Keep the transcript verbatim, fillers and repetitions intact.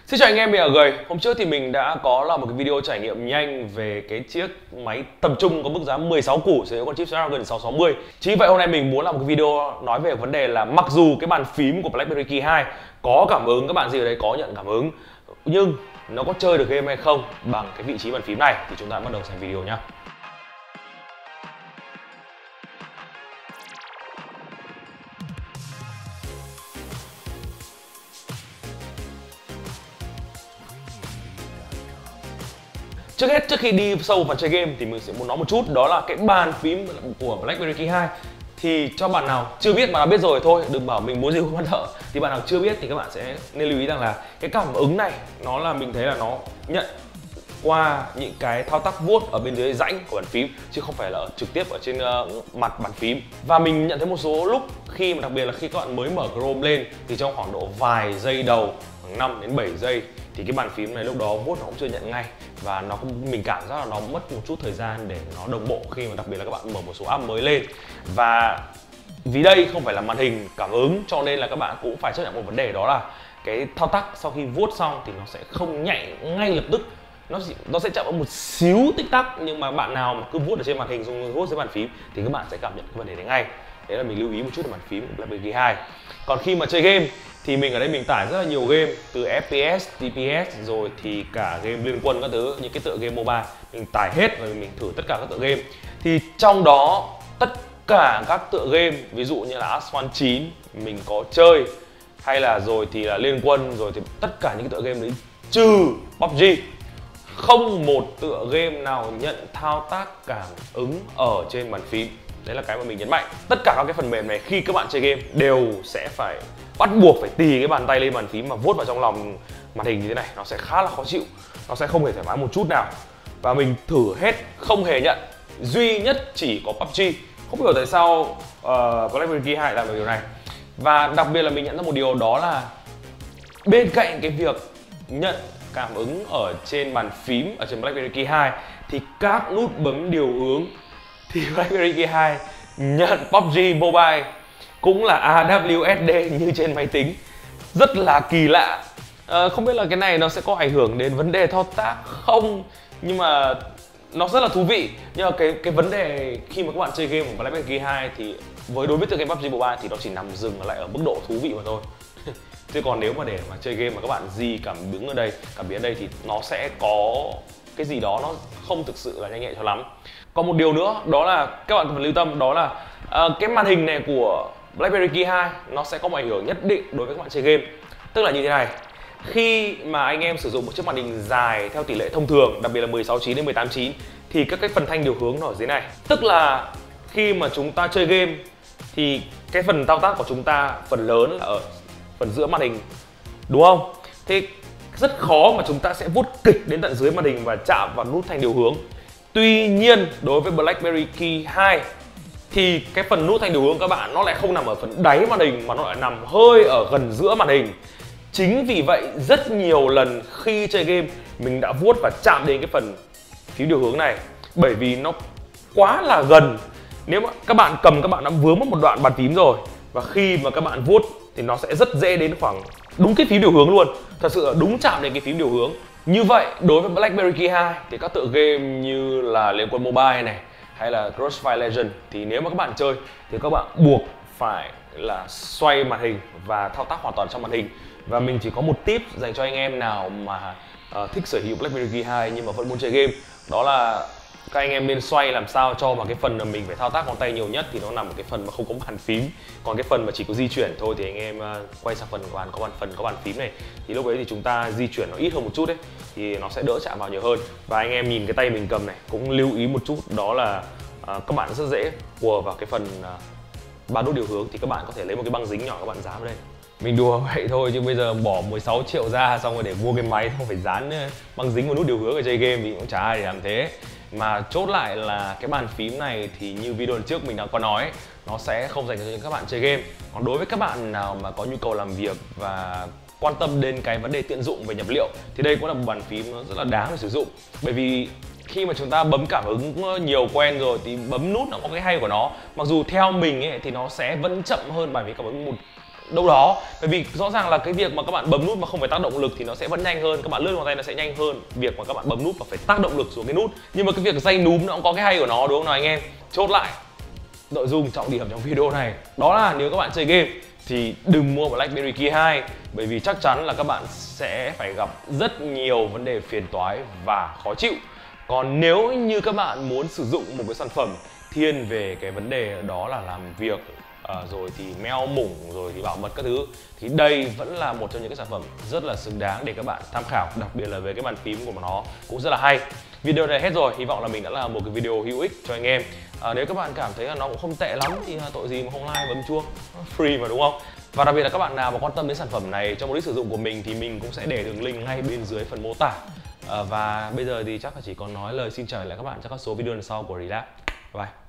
Xin chào anh em, mình là Gầy. Hôm trước thì mình đã có làm một cái video trải nghiệm nhanh về cái chiếc máy tầm trung có mức giá mười sáu củ sử dụng con chip Snapdragon sáu sáu mươi. Chính vậy hôm nay mình muốn làm một cái video nói về vấn đề là mặc dù cái bàn phím của BlackBerry Key hai có cảm ứng, các bạn gì ở đây có nhận cảm ứng, nhưng nó có chơi được game hay không bằng cái vị trí bàn phím này thì chúng ta bắt đầu xem video nhé. Trước hết, trước khi đi sâu vào chơi game thì mình sẽ muốn nói một chút, đó là cái bàn phím của BlackBerry Key hai. Thì cho bạn nào chưa biết, mà đã biết rồi thôi, đừng bảo mình muốn gì không thợ. Thì bạn nào chưa biết thì các bạn sẽ nên lưu ý rằng là cái cảm ứng này nó là mình thấy là nó nhận qua những cái thao tác vuốt ở bên dưới rãnh của bàn phím, chứ không phải là ở trực tiếp ở trên uh, mặt bàn phím. Và mình nhận thấy một số lúc khi mà đặc biệt là khi các bạn mới mở Chrome lên thì trong khoảng độ vài giây đầu, khoảng năm đến bảy giây thì cái bàn phím này lúc đó vuốt nó cũng chưa nhận ngay, và nó cũng mình cảm giác là nó mất một chút thời gian để nó đồng bộ khi mà đặc biệt là các bạn mở một số app mới lên. Và vì đây không phải là màn hình cảm ứng cho nên là các bạn cũng phải chấp nhận một vấn đề, đó là cái thao tác sau khi vuốt xong thì nó sẽ không nhạy ngay lập tức, nó nó sẽ chậm một xíu tích tắc. Nhưng mà bạn nào mà cứ vuốt ở trên màn hình dùng vuốt dưới bàn phím thì các bạn sẽ cảm nhận cái vấn đề đấy ngay. Đấy là mình lưu ý một chút về bàn phím của BlackBerry Key hai. Còn khi mà chơi game thì mình ở đây mình tải rất là nhiều game, từ ép pê ét, tê pê ét rồi thì cả game Liên Quân các thứ, những cái tựa game mobile mình tải hết và mình thử tất cả các tựa game. Thì trong đó tất cả các tựa game, ví dụ như là Asphalt chín mình có chơi, hay là rồi thì là Liên Quân, rồi thì tất cả những cái tựa game đấy trừ pê u bê giê, không một tựa game nào nhận thao tác cảm ứng ở trên bàn phím. Đấy là cái mà mình nhấn mạnh. Tất cả các cái phần mềm này khi các bạn chơi game đều sẽ phải bắt buộc phải tì cái bàn tay lên bàn phím mà vuốt vào trong lòng màn hình như thế này, nó sẽ khá là khó chịu, nó sẽ không hề thoải mái một chút nào. Và mình thử hết không hề nhận, duy nhất chỉ có pê u bê giê. Không hiểu tại sao uh, BlackBerry Key hai làm được điều này. Và đặc biệt là mình nhận ra một điều, đó là bên cạnh cái việc nhận cảm ứng ở trên bàn phím ở trên BlackBerry Key hai thì các nút bấm điều hướng thì BlackBerry Key hai nhận pê u bê giê Mobile cũng là a vê ét đê như trên máy tính. Rất là kỳ lạ. à, Không biết là cái này nó sẽ có ảnh hưởng đến vấn đề thao tác không, nhưng mà nó rất là thú vị. Nhưng mà cái cái vấn đề khi mà các bạn chơi game của BlackBerry Key hai thì với đối với tựa game pê u bê giê Mobile thì nó chỉ nằm dừng lại ở mức độ thú vị mà thôi. Chứ còn nếu mà để mà chơi game mà các bạn di cảm ứng ở đây, cảm biến ở đây thì nó sẽ có cái gì đó nó không thực sự là nhanh nhạy cho lắm. Còn một điều nữa, đó là các bạn cần lưu tâm, đó là uh, cái màn hình này của BlackBerry Key hai nó sẽ có một ảnh hưởng nhất định đối với các bạn chơi game. Tức là như thế này, khi mà anh em sử dụng một chiếc màn hình dài theo tỷ lệ thông thường, đặc biệt là mười sáu chín đến mười tám chín, thì các cái phần thanh điều hướng nó ở dưới này. Tức là khi mà chúng ta chơi game thì cái phần thao tác của chúng ta phần lớn là ở phần giữa màn hình, đúng không? Thế rất khó mà chúng ta sẽ vuốt kịch đến tận dưới màn hình và chạm vào nút thanh điều hướng. Tuy nhiên đối với BlackBerry Key hai thì cái phần nút thanh điều hướng các bạn nó lại không nằm ở phần đáy màn hình mà nó lại nằm hơi ở gần giữa màn hình. Chính vì vậy rất nhiều lần khi chơi game mình đã vuốt và chạm đến cái phần phím điều hướng này, bởi vì nó quá là gần. Nếu mà các bạn cầm, các bạn đã vướng mất một đoạn bàn phím rồi, và khi mà các bạn vuốt thì nó sẽ rất dễ đến khoảng đúng cái phím điều hướng luôn. Thật sự là đúng chạm đến cái phím điều hướng. Như vậy đối với BlackBerry Key hai thì các tựa game như là Liên Quân Mobile này hay là Crossfire Legends thì nếu mà các bạn chơi thì các bạn buộc phải là xoay màn hình và thao tác hoàn toàn trong màn hình. Và mình chỉ có một tip dành cho anh em nào mà uh, thích sở hữu BlackBerry Key hai nhưng mà vẫn muốn chơi game, đó là các anh em nên xoay làm sao cho mà cái phần mà mình phải thao tác ngón tay nhiều nhất thì nó nằm ở cái phần mà không có bàn phím. Còn cái phần mà chỉ có di chuyển thôi thì anh em uh, quay sang phần bàn có bàn phần có bàn phím này, thì lúc đấy thì chúng ta di chuyển nó ít hơn một chút đấy, thì nó sẽ đỡ chạm vào nhiều hơn. Và anh em nhìn cái tay mình cầm này cũng lưu ý một chút, đó là uh, các bạn rất dễ quờ vào cái phần uh, ba nút điều hướng, thì các bạn có thể lấy một cái băng dính nhỏ các bạn dán vào đây. Mình đùa vậy thôi chứ bây giờ bỏ mười sáu triệu ra xong rồi để mua cái máy không phải dán băng dính một nút điều hướng ở chơi game thì cũng chả ai để làm thế. Mà chốt lại là cái bàn phím này thì như video lần trước mình đã có nói, nó sẽ không dành cho những các bạn chơi game. Còn đối với các bạn nào mà có nhu cầu làm việc và quan tâm đến cái vấn đề tiện dụng về nhập liệu thì đây cũng là một bàn phím nó rất là đáng để sử dụng. Bởi vì khi mà chúng ta bấm cảm ứng nhiều quen rồi thì bấm nút nó có cái hay của nó. Mặc dù theo mình ấy, thì nó sẽ vẫn chậm hơn bàn phím cảm ứng một đâu đó. Bởi vì rõ ràng là cái việc mà các bạn bấm nút mà không phải tác động lực thì nó sẽ vẫn nhanh hơn, các bạn lướt ngón tay nó sẽ nhanh hơn việc mà các bạn bấm nút và phải tác động lực xuống cái nút. Nhưng mà cái việc dây núm nó cũng có cái hay của nó, đúng không nào anh em? Chốt lại nội dung trọng điểm trong video này đó là nếu các bạn chơi game thì đừng mua BlackBerry Key hai, bởi vì chắc chắn là các bạn sẽ phải gặp rất nhiều vấn đề phiền toái và khó chịu. Còn nếu như các bạn muốn sử dụng một cái sản phẩm thiên về cái vấn đề đó là làm việc à, rồi thì meo mủng rồi thì bảo mật các thứ, thì đây vẫn là một trong những cái sản phẩm rất là xứng đáng để các bạn tham khảo, đặc biệt là về cái bàn phím của nó cũng rất là hay. Video này hết rồi, hy vọng là mình đã làm một cái video hữu ích cho anh em. À, nếu các bạn cảm thấy là nó cũng không tệ lắm thì tội gì mà không like bấm chuông, free mà đúng không? Và đặc biệt là các bạn nào mà quan tâm đến sản phẩm này trong mục đích sử dụng của mình thì mình cũng sẽ để đường link ngay bên dưới phần mô tả. À, và bây giờ thì chắc là chỉ còn nói lời xin chào lại các bạn trong các số video lần sau của Relab. Bye bye.